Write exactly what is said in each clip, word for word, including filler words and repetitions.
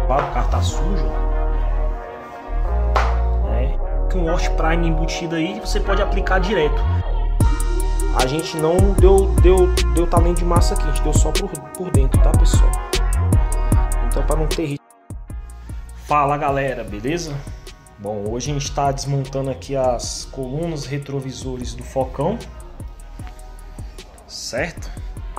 O carro tá sujo, né? Com o Wash Prime embutido aí, você pode aplicar direto. A gente não deu, deu, deu tamanho de massa aqui, a gente deu só por, por dentro, tá, pessoal? Então, para não ter risco. Fala, galera, beleza? Bom, hoje a gente está desmontando aqui as colunas retrovisores do Focão, certo?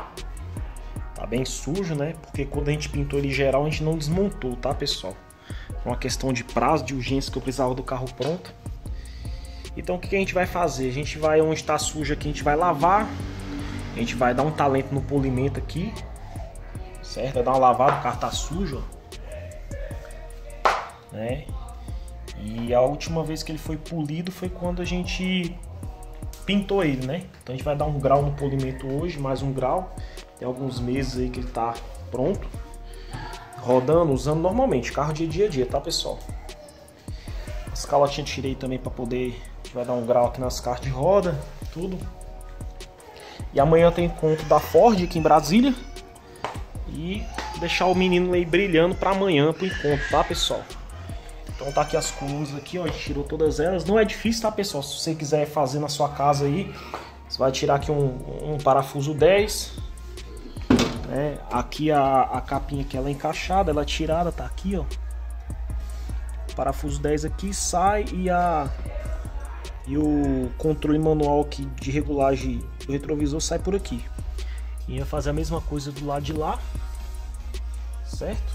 Tá bem sujo, né? Porque quando a gente pintou ele geral, a gente não desmontou, tá, pessoal? Uma questão de prazo, de urgência, que eu precisava do carro pronto. Então, o que a gente vai fazer? A gente vai, onde está sujo aqui, a gente vai lavar. A gente vai dar um talento no polimento aqui, certo? Vai dar uma lavada, o carro tá sujo, ó, né? E a última vez que ele foi polido foi quando a gente pintou ele, né? Então a gente vai dar um grau no polimento hoje, mais um grau. Tem alguns meses aí que ele tá pronto, rodando, usando normalmente, carro de dia a dia, tá, pessoal? As calotinhas eu tirei também para poder, a gente vai dar um grau aqui nas cartas de roda, tudo. E amanhã tem encontro da Ford aqui em Brasília. E deixar o menino aí brilhando para amanhã pro encontro, tá, pessoal? Então tá aqui as colunas aqui, ó, a gente tirou todas elas. Não é difícil, tá, pessoal? Se você quiser fazer na sua casa aí, você vai tirar aqui um, um parafuso dez, né? Aqui a, a capinha que ela é encaixada, ela é tirada, tá aqui, ó. O parafuso dez aqui sai e a e o controle manual aqui de regulagem do retrovisor sai por aqui. E ia fazer a mesma coisa do lado de lá, certo?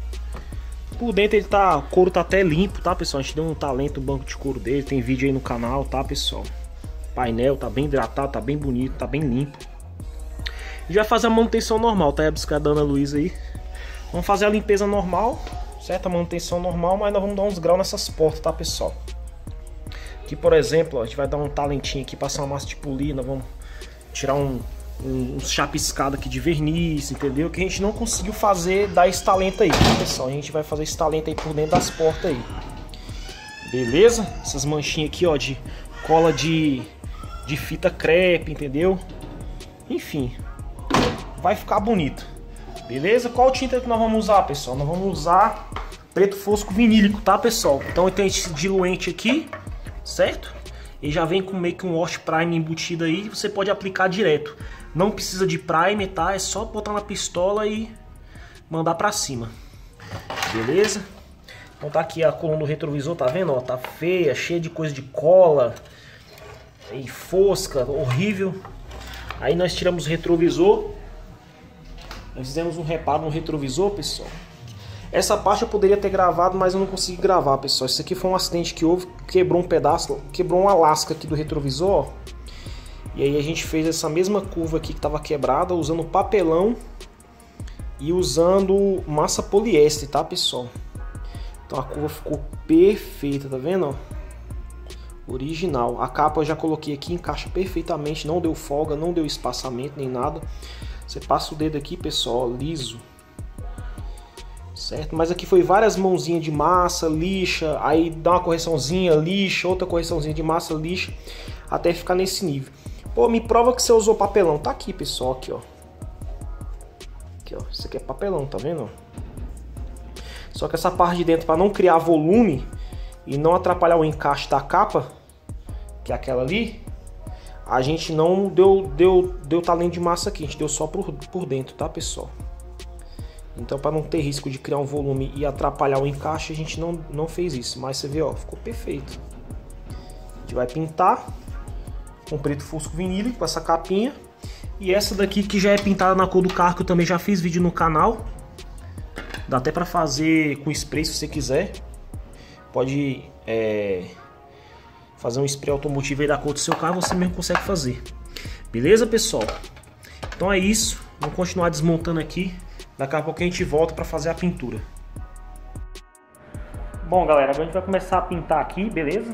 Por dentro ele tá, o couro tá até limpo, tá, pessoal? A gente deu um talento no banco de couro dele, tem vídeo aí no canal, tá, pessoal? O painel tá bem hidratado, tá bem bonito, tá bem limpo. A gente vai fazer a manutenção normal, tá? A bicicleta da Ana Luísa aí. Vamos fazer a limpeza normal, certo? A manutenção normal, mas nós vamos dar uns graus nessas portas, tá, pessoal? Aqui, por exemplo, ó, a gente vai dar um talentinho aqui, passar uma massa de polir, nós vamos tirar um... um chapiscado aqui de verniz, entendeu? Que a gente não conseguiu fazer, dar esse talento aí, tá, pessoal? A gente vai fazer esse talento aí por dentro das portas aí, beleza? Essas manchinhas aqui, ó, de cola de, de fita crepe, entendeu? Enfim, vai ficar bonito, beleza? Qual tinta que nós vamos usar, pessoal? Nós vamos usar preto fosco vinílico, tá, pessoal? Então tem esse diluente aqui, certo? Ele já vem com meio que um Wash Prime embutido aí, você pode aplicar direto. Não precisa de primer, tá? É só botar na pistola e mandar pra cima. Beleza? Então tá aqui a coluna do retrovisor, tá vendo? Ó, tá feia, cheia de coisa de cola e fosca, horrível. Aí nós tiramos o retrovisor. Nós fizemos um reparo no retrovisor, pessoal. Essa parte eu poderia ter gravado, mas eu não consegui gravar, pessoal. Isso aqui foi um acidente que houve, quebrou um pedaço, quebrou uma lasca aqui do retrovisor, ó. E aí a gente fez essa mesma curva aqui que estava quebrada, usando papelão e usando massa poliéster, tá, pessoal? Então a curva ficou perfeita, tá vendo, ó? Original. A capa eu já coloquei aqui, encaixa perfeitamente, não deu folga, não deu espaçamento nem nada. Você passa o dedo aqui, pessoal, ó, liso. Certo? Mas aqui foi várias mãozinhas de massa, lixa, aí dá uma correçãozinha, lixa, outra correçãozinha de massa, lixa, até ficar nesse nível. Pô, me prova que você usou papelão. Tá aqui, pessoal, aqui, ó. Aqui, ó. Isso aqui é papelão, tá vendo? Só que essa parte de dentro, para não criar volume e não atrapalhar o encaixe da capa, que é aquela ali, a gente não deu, deu, deu talento de massa aqui, a gente deu só por, por dentro, tá, pessoal? Então, para não ter risco de criar um volume e atrapalhar o encaixe, a gente não, não fez isso. Mas você vê, ó, ficou perfeito. A gente vai pintar com preto fosco vinílico, com essa capinha. E essa daqui que já é pintada na cor do carro, que eu também já fiz vídeo no canal. Dá até para fazer com spray se você quiser. Pode é, fazer um spray automotivo aí da cor do seu carro, você mesmo consegue fazer. Beleza, pessoal? Então é isso. Vamos continuar desmontando aqui. Daqui a pouco a gente volta para fazer a pintura. Bom, galera, agora a gente vai começar a pintar aqui, beleza?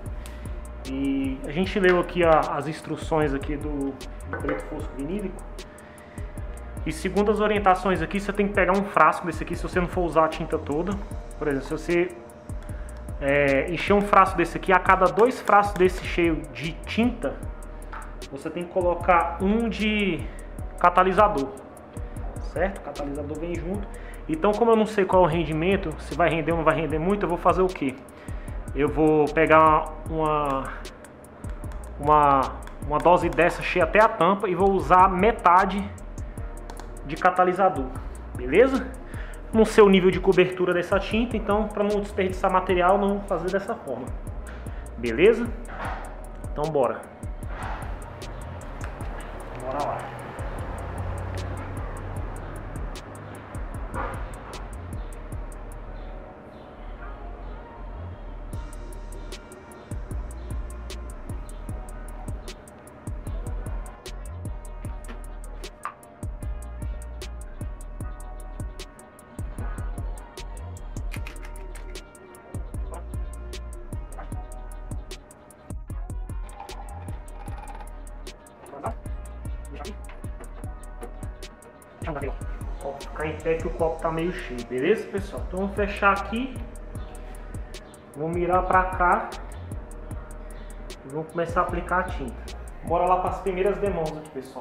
E a gente leu aqui a, as instruções aqui do, do preto fosco vinílico. E segundo as orientações aqui, você tem que pegar um frasco desse aqui se você não for usar a tinta toda. Por exemplo, se você é, encher um frasco desse aqui, a cada dois frascos desse cheio de tinta, você tem que colocar um de catalisador. Certo? O catalisador vem junto. Então, como eu não sei qual é o rendimento, se vai render ou não vai render muito, eu vou fazer o que? Eu vou pegar uma, uma, uma dose dessa cheia até a tampa e vou usar metade de catalisador, beleza? Não sei o nível de cobertura dessa tinta, então para não desperdiçar material, não vou fazer dessa forma, beleza? Então bora. Bora lá. Ó, ficar em pé que o copo tá meio cheio, beleza, pessoal? Então vamos fechar aqui, vou mirar pra cá e vamos começar a aplicar a tinta. Bora lá para as primeiras demãos aqui, pessoal.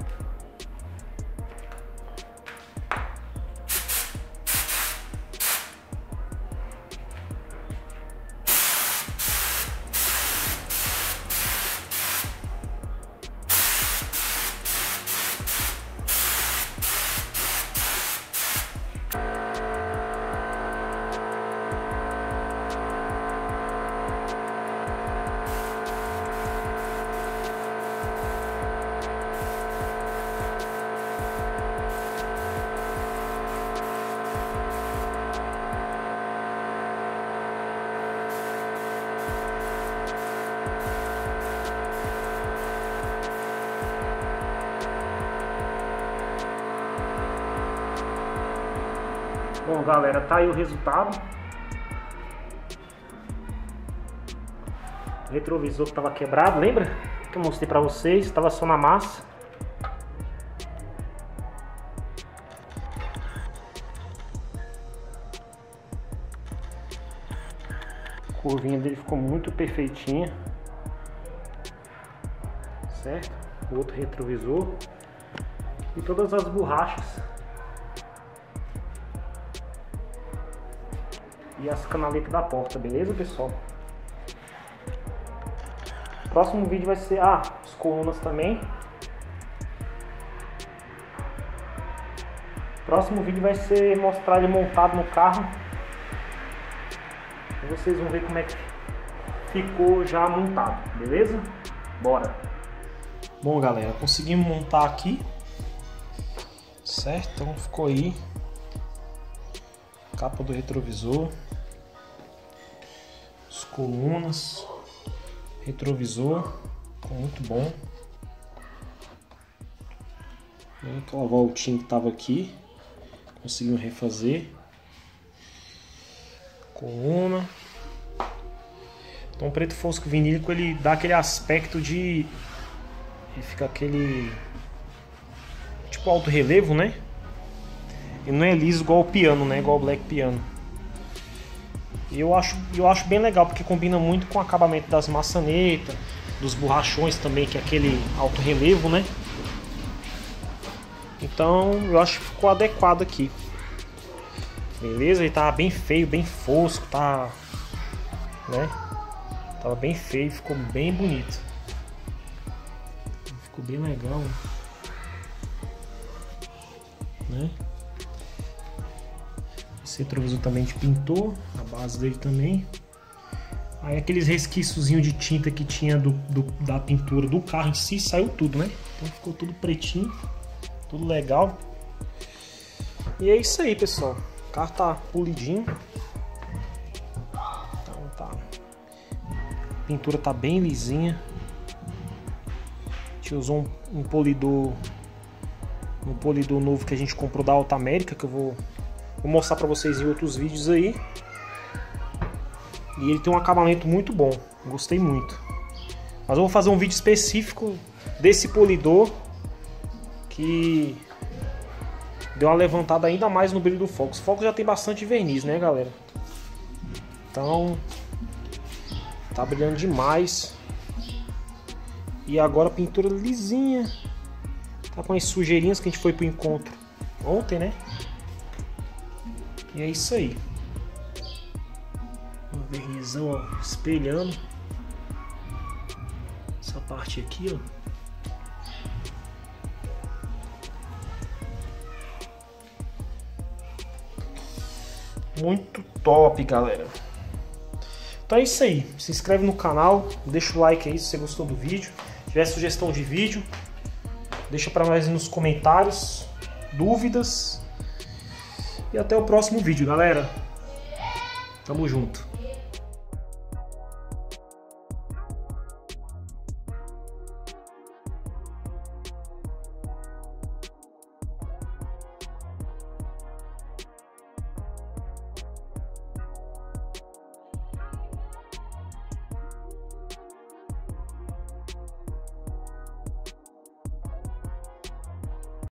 Bom, galera, tá aí o resultado. O retrovisor que tava quebrado, lembra? Que eu mostrei pra vocês, tava só na massa. A curvinha dele ficou muito perfeitinha. Certo? O outro retrovisor. E todas as borrachas. E as canaletas da porta, beleza, pessoal? Próximo vídeo vai ser... Ah, as colunas também. Próximo vídeo vai ser mostrar ele montado no carro. E vocês vão ver como é que ficou já montado, beleza? Bora! Bom, galera, conseguimos montar aqui. Certo? Então ficou aí. Capa do retrovisor. As colunas. Retrovisor. Ficou muito bom. Aquela voltinha que estava aqui. Conseguimos refazer. Coluna. Então o preto fosco vinílico ele dá aquele aspecto de... Ele fica aquele... Tipo alto relevo, né? E não é liso igual o piano, né? Igual o Black Piano. E eu acho, eu acho bem legal, porque combina muito com o acabamento das maçanetas, dos borrachões também, que é aquele alto relevo, né? Então eu acho que ficou adequado aqui. Beleza? Ele tá bem feio, bem fosco, tá... Né? Tava bem feio, ficou bem bonito. Ficou bem legal. Né? Esse retrovisor também de pintou, a base dele também. Aí aqueles resquíciozinhos de tinta que tinha do, do, da pintura do carro em si, saiu tudo, né? Então ficou tudo pretinho, tudo legal. E é isso aí, pessoal. O carro tá polidinho. Então tá. A pintura tá bem lisinha. A gente usou um, um polidor, um polidor novo que a gente comprou da Alta América, que eu vou Vou mostrar pra vocês em outros vídeos aí. E ele tem um acabamento muito bom. Gostei muito. Mas eu vou fazer um vídeo específico desse polidor, que deu uma levantada ainda mais no brilho do Focus. O Focus já tem bastante verniz, né, galera? Então tá brilhando demais. E agora a pintura lisinha. Tá com as sujeirinhas que a gente foi pro encontro ontem, né? E é isso aí. Um vernizão, ó, espelhando essa parte aqui, ó. Muito top, galera. Então é isso aí. Se inscreve no canal, deixa o like aí se você gostou do vídeo. Se tiver sugestão de vídeo, deixa para nós nos comentários, dúvidas. E até o próximo vídeo, galera. Tamo junto.